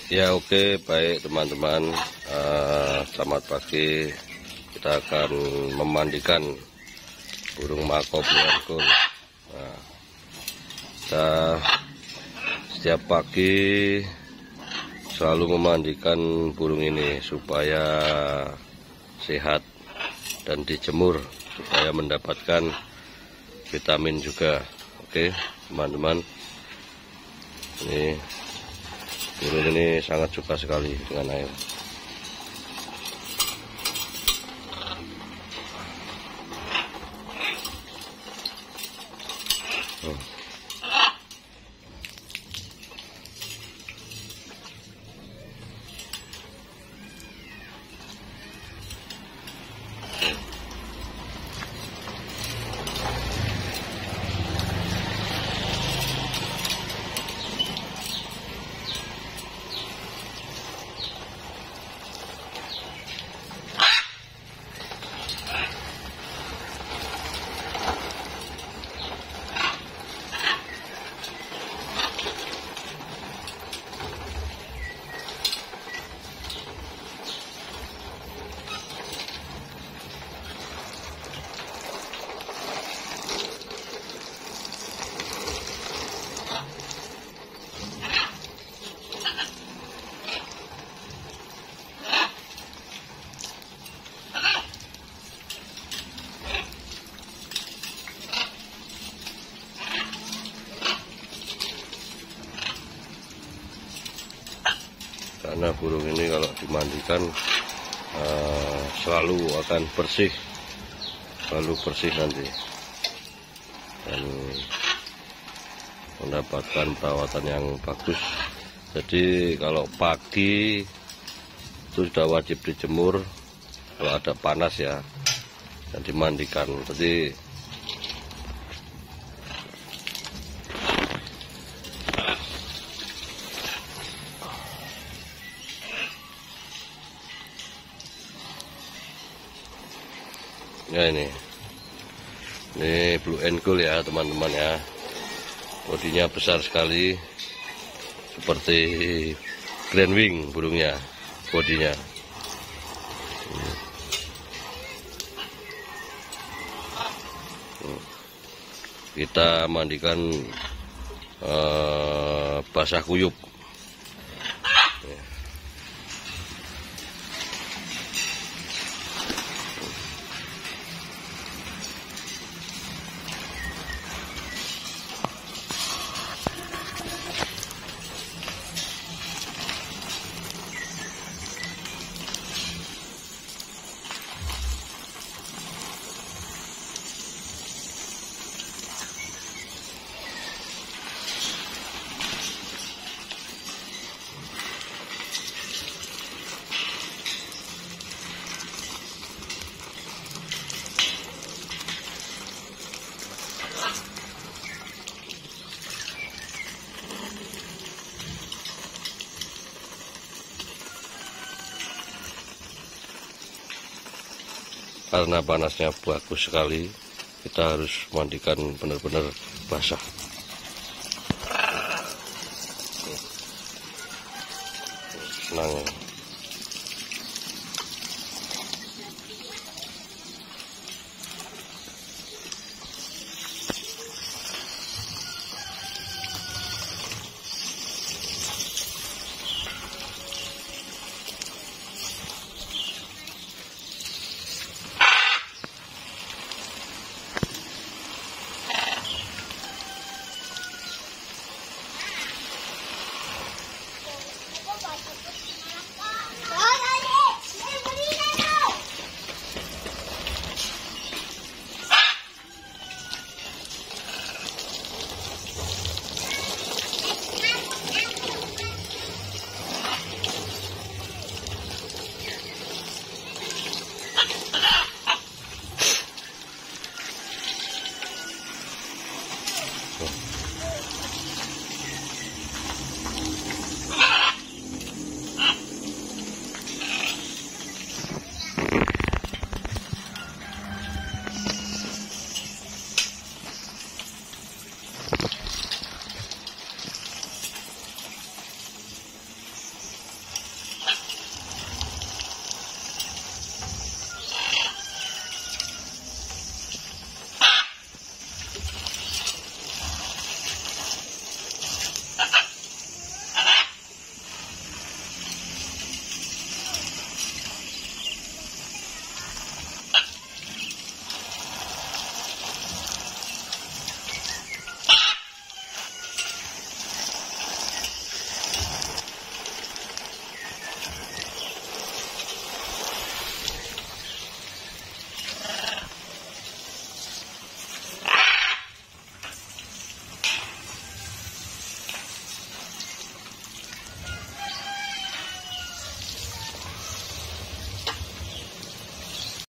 Ya oke, baik teman-teman, selamat pagi. Kita akan memandikan burung makop liankul. Nah, kita setiap pagi selalu memandikan burung ini supaya sehat dan dijemur supaya mendapatkan vitamin juga. Oke teman-teman, ini burung ini sangat suka sekali dengan air. Karena burung ini kalau dimandikan selalu akan bersih, selalu bersih nanti, dan mendapatkan perawatan yang bagus. Jadi kalau pagi itu sudah wajib dijemur, kalau ada panas ya, dan dimandikan. Jadi ya ini blue ankle ya teman-teman ya, bodinya besar sekali seperti grand wing burungnya bodinya. Kita mandikan basah kuyup. Karena panasnya bagus sekali, kita harus mandikan benar-benar basah. Senang ya.